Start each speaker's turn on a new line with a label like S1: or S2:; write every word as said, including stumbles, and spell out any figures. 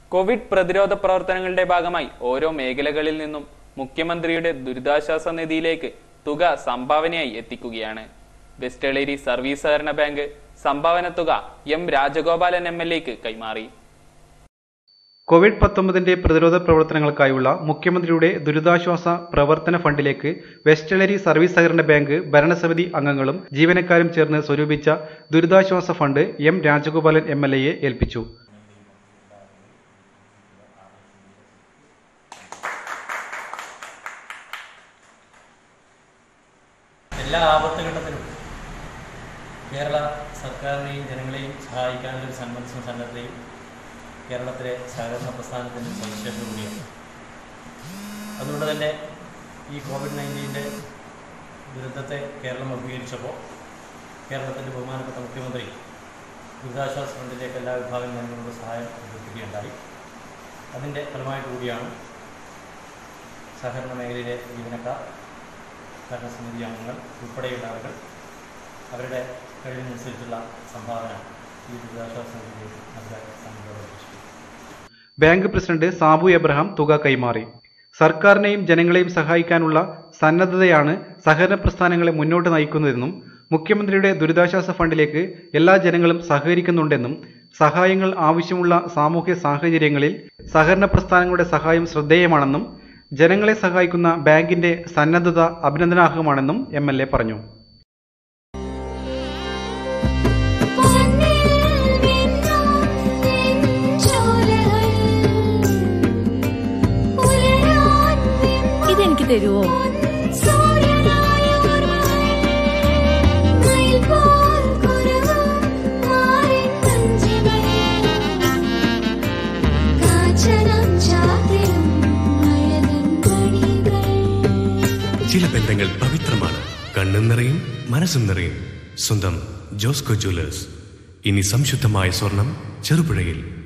S1: Covid പ്രതിരോധ പ്രവർത്തനങ്ങളുടെ ഭാഗമായി ഓരോ മേഖലകളിൽ നിന്നും മുഖ്യമന്ത്രിയുടെ ദുരിതാശ്വാസ നിധിയിലേക്ക് തുക സംഭാവനയായി എത്തിക്കുകയാണ്. വെസ്റ്റേളേരി സർവീസ് സഹകരണ ബാങ്ക് സംഭാവന തുക എം രാജഗോപാലൻ എം എൽ എക്ക് കൈമാറി.
S2: കോവിഡ് പത്തൊമ്പതിന്റെ പ്രതിരോധ പ്രവർത്തനങ്ങൾക്കായുള്ള മുഖ്യമന്ത്രിയുടെ ദുരിതാശ്വാസ പ്രവർത്തന ഫണ്ടിലേക്ക് വെസ്റ്റേളേരി സർവീസ് സഹകരണ ബാങ്ക് ഭരണസമിതി അംഗങ്ങളും ജീവനക്കാരും ചേർന്ന് സ്വരൂപിച്ച ദുരിതാശ്വാസ fund M Rajagopalan M L എയെ ഏൽപ്പിച്ചു.
S3: എല്ലാ ആപത്തുഘട്ടത്തിലും കേരള സർക്കാരിനെയും ജനങ്ങളെയും സഹായിക്കാനുള്ള സന്മനസ്സും സന്നദ്ധതയും കേരളത്തിലെ സഹകരണ പ്രസ്ഥാനത്തിൻ്റെ സവിശേഷത കൂടിയാണ്. അതുകൊണ്ട് തന്നെ ഈ കോവിഡ് നയൻറ്റീൻ്റെ ദുരന്തത്തെ കേരളം അഭിമുഖീകരിച്ചപ്പോൾ കേരളത്തിൻ്റെ ബഹുമാനപ്പെട്ട മുഖ്യമന്ത്രി ദുരിതാശ്വാസ ഫണ്ടിലേക്ക് എല്ലാ വിഭാഗം ജനങ്ങളുടെ സഹായം അഭ്യർത്ഥിക്കുകയുണ്ടായി. അതിൻ്റെ ഫലമായിട്ട് കൂടിയാണ് സഹകരണ മേഖലയിലെ ജീവനക്കാർ, ഭരണസമിതി അംഗങ്ങൾ ഉൾപ്പെടെയുള്ള ആളുകൾ അവരുടെ കഴിവിനനുസരിച്ചുള്ള സംഭാവന ഈ ദുരിതാശ്വാസ നിധിയിലേക്ക് നൽകാൻ സംഘടന.
S2: ബാങ്ക് പ്രസിഡന്റ് സാബു എബ്രഹാം തുക കൈമാറി. സർക്കാരിനെയും ജനങ്ങളെയും സഹായിക്കാനുള്ള സന്നദ്ധതയാണ് സഹകരണ പ്രസ്ഥാനങ്ങളെ മുന്നോട്ട് നയിക്കുന്നതെന്നും മുഖ്യമന്ത്രിയുടെ ദുരിതാശ്വാസ ഫണ്ടിലേക്ക് എല്ലാ ജനങ്ങളും സഹകരിക്കുന്നുണ്ടെന്നും സഹായങ്ങൾ ആവശ്യമുള്ള സാമൂഹ്യ സാഹചര്യങ്ങളിൽ സഹകരണ പ്രസ്ഥാനങ്ങളുടെ സഹായം ശ്രദ്ധേയമാണെന്നും ജനങ്ങളെ സഹായിക്കുന്ന ബാങ്കിന്റെ സന്നദ്ധത അഭിനന്ദനാർഹമാണെന്നും എം എൽ എ പറഞ്ഞു.
S4: ഇതെനിക്ക് തരുമോ?
S5: ചില ബന്ധങ്ങൾ പവിത്രമാണ്. കണ്ണും നിറയും മനസ്സും നിറയും. സ്വന്തം ജോസ്കോ ജ്വല്ലേഴ്സ്. ഇനി സംശുദ്ധമായ സ്വർണം ചെറുപുഴയിൽ.